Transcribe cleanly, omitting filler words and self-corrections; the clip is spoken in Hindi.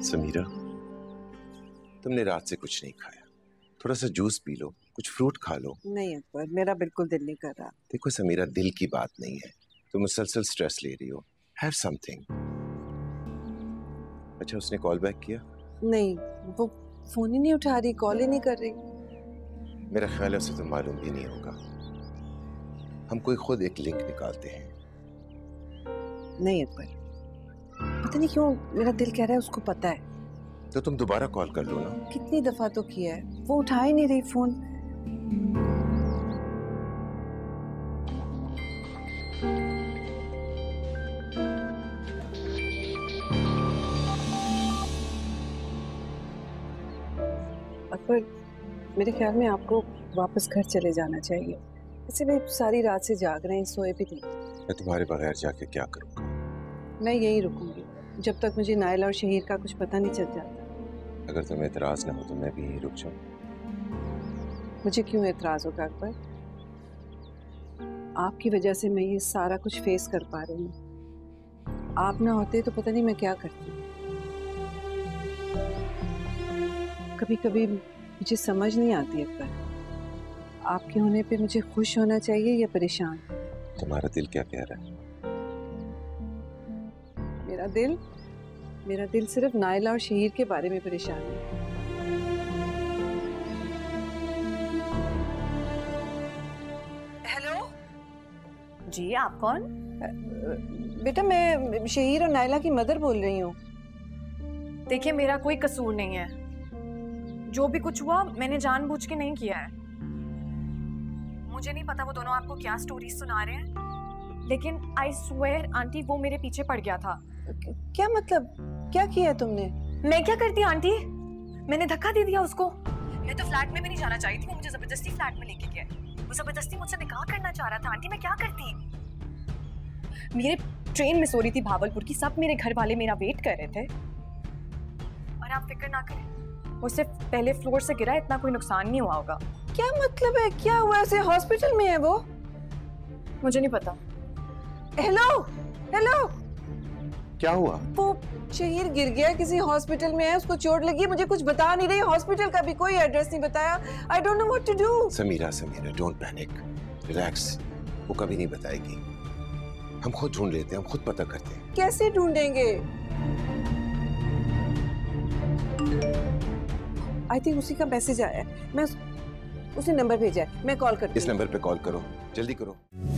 समीरा, तुमने रात से कुछ नहीं खाया, थोड़ा सा जूस पी लो, कुछ फ्रूट खा लो। नहीं अकबर, मेरा बिल्कुल दिल नहीं कर रहा। देखो समीरा, दिल की बात नहीं है, तुम मुसलसल स्ट्रेस ले रही हो। Have something. अच्छा, उसने कॉल बैक किया? नहीं, वो फोन ही नहीं उठा रही, कॉल ही नहीं कर रही। मेरा ख्याल है उसे तो मालूम भी नहीं होगा। हम कोई खुद एक लिंक निकालते हैं। नहीं अकबर, पता नहीं क्यों मेरा दिल कह रहा है उसको पता है। तो तुम दोबारा कॉल कर लो ना। कितनी दफा तो किया है, वो उठा ही नहीं रही फोन। अकबर, मेरे ख्याल में आपको वापस घर चले जाना चाहिए। वैसे भी सारी रात से जाग रहे हैं, सोए भी नहीं। मैं तुम्हारे बगैर जाके क्या करूँगा? मैं यहीं रुकूंगी जब तक मुझे नाइला और शहीर का कुछ पता नहीं चल जाता। अगर तुम्हें एतराज ना हो तो मैं भी यहीं रुक जाऊँ। मुझे क्यों एतराज होगा अकबर? आपकी वजह से मैं ये सारा कुछ फेस कर पा रही हूँ। आप ना होते तो पता नहीं मैं क्या करती। कभी कभी मुझे समझ नहीं आती अकबर, आपके होने पे मुझे खुश होना चाहिए या परेशान? तुम्हारा दिल क्या कह रहा है? मेरा दिल सिर्फ नाइला और शहीर के बारे में परेशान है। हेलो जी, आप कौन? बेटा, मैं शहीर और नाइला की मदर बोल रही हूँ। देखिए, मेरा कोई कसूर नहीं है। जो भी कुछ हुआ मैंने जानबूझ के नहीं किया है। मुझे नहीं पता वो दोनों आपको क्या स्टोरी सुना रहे हैं, लेकिन आई स्वेयर आंटी वो मेरे पीछे पड़ गया था। क्या मतलब? क्या किया तुमने? मैं क्या करती आंटी? मैंने धक्का दे दिया उसको। मैं तो फ्लैट में भी नहीं जाना चाहती थी, वो मुझे जबरदस्ती फ्लैट में लेके गया। वो जबरदस्ती मुझसे निकाह करना चाह रहा था। आंटी मैं क्या करती? मेरे ट्रेन में सो रही थी भावलपुर की, सब मेरे घर वाले मेरा वेट कर रहे थे। और आप फिक्र ना करें, वो सिर्फ पहले फ्लोर से गिरा, इतना कोई नुकसान नहीं हुआ होगा। क्या मतलब है? क्या हुआ? ऐसे हॉस्पिटल में है वो? मुझे नहीं पता। हेलो हेलो, क्या हुआ? वो शहीर गिर गया, किसी हॉस्पिटल में है, उसको चोट लगी। मुझे कुछ बता नहीं रही, हॉस्पिटल का भी कोई एड्रेस नहीं बताया। I don't know what to do. Samira, don't panic, relax. वो कभी नहीं बताएगी, हम खुद ढूंढ लेते हैं, हम खुद पता करते हैं। कैसे ढूंढेंगे? आई थिंक उसी का मैसेज आया है। मैं उसी नंबर भेजा है, मैं कॉल करती हूँ। इस नंबर पे कॉल करो, जल्दी करो।